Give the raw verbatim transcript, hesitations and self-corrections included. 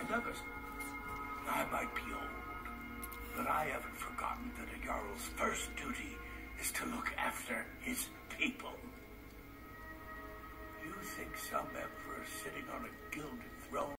and others. I might be old, but I haven't forgotten that a Jarl's first duty is to look after his people. You think some emperor sitting on a gilded throne